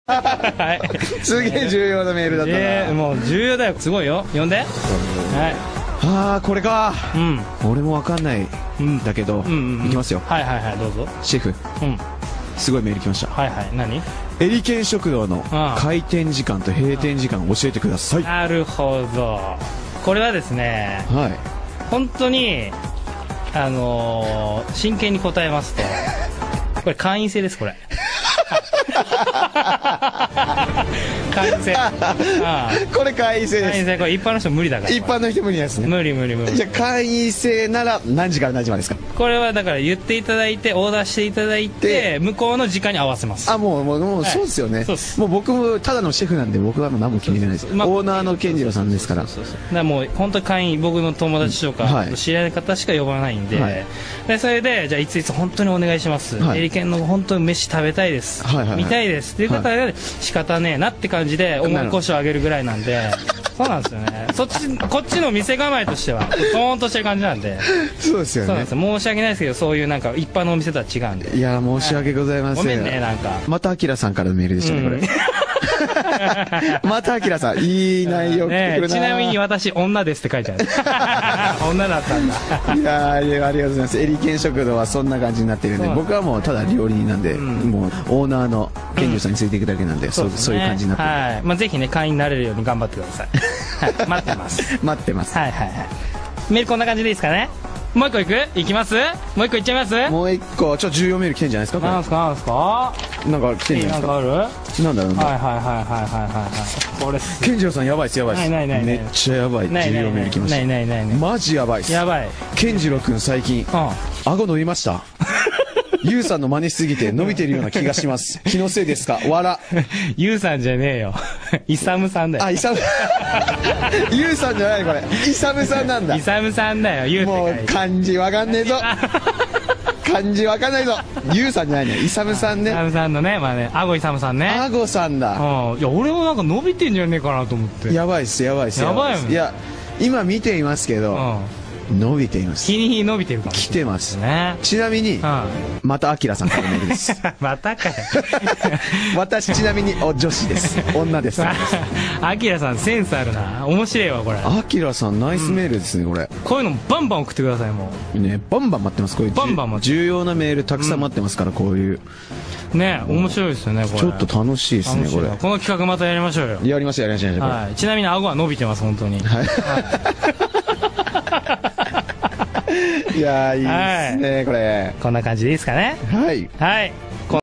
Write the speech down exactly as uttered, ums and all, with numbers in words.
はい、 すげえ重要なメールだったな、 えー、もう重要だよ、すごいよ、読んで。はい、 ああこれか、 うん、 俺もわかんないんだけど、うんうんうん、いきますよ。 はいはいはい、どうぞ。 シェフ、うん、すごいメール来ました。 はいはい、何？ エリケン食堂の開店時間と閉店時間を教えてください。 なるほど、これはですね、はい、本当にあのー、真剣に答えますとこれ会員制です、これ会員制。ああこれ会員制です。会員制、これ一般の人無理だから。一般の人無理ですね。無理無理無理。じゃあ会員制なら何時から何時までですか？これはだから言っていただいて、オーダーしていただいて、向こうの時間に合わせます。あ、もうもうもう、はい、そうですよね。そうです。もう僕もただのシェフなんで、僕はもう何も気に入らないです。まあ、オーナーの健次郎さんですから。そうそうそうそう。だからもう本当に会員、僕の友達とか、はい、知り合いの方しか呼ばないんで、はい、でそれでじゃあいついつ本当にお願いします。はい、エリケンの本当に飯食べたいです。はいはいはい、見たいですっていう方が仕方ねえなって感じで重い腰を上げるぐらいなんで。そうなんですよね。そっちこっちの店構えとしてはトーンとしてる感じなんで。そうですよね。そうなんですよ。申し訳ないですけど、そういうなんか一般のお店とは違うんで。いや申し訳ございません。ごめんね、なんかまたアキラさんからのメールでしたね、これ。またアキラさん、いい内容来てくるな。ちなみに私女ですって書いてある。女だったんだ。いやありがとうございます。エリケン食堂はそんな感じになってるんで、僕はもうただ料理人なんで、もうオーナーの健二さんについていくだけなんで、そうそういう感じになってる。はい。まあぜひね、会員になれるように頑張ってください。待ってます。待ってます。はいはいはい。メールこんな感じでいいですかね。もう一個いく？いきます？もう一個いっちゃいます？もう一個ちょっと重要メール来てんじゃないですか。なんすかなんすか。なんか来てんじゃないですか。なんかある？なんだろうね。はいはいはいはいはいはい。これ健次郎さんやばいっすやばいっす。ないないない。めっちゃやばい重要メール来ました。ないないないない。マジやばいっす。やばい。健次郎くん最近顎伸びました。ユウさんの真似しすぎて伸びてるような気がします。気のせいですか？わら。ユウさんじゃねえよ。イサムさんだよ。あ、イサム。ユウさんじゃないこれ。イサムさんなんだ。イサムさんだよ。ユウって書いて。もう漢字わかんねえぞ。漢字わかんないぞ。ユウさんじゃないね。イサムさんね。イサムさんのね、まあね、アゴイサムさんね。アゴさんだ。うん。いや、俺もなんか伸びてんじゃねえかなと思って。やばいっす、やばいっす。やばいよね。いや、今見ていますけど。伸びています。日に日に伸びてるかもしれない。来てますね。ちなみに、またアキラさんからのメールです。またかよ。私ちなみにお女子です。女です。アキラさんセンスあるな。面白いわこれ。アキラさんナイスメールですねこれ。こういうのバンバン送ってくださいもう。ね、バンバン待ってます。こういうバンバン重要なメールたくさん待ってますからこういう。ね、面白いですよねこれ。ちょっと楽しいですねこれ。この企画またやりましょうよ。やりましょうやりましょう。はい。ちなみに顎は伸びてます本当に。はい。いやーいいですねこれ。こんな感じでいいですかね。はいはい。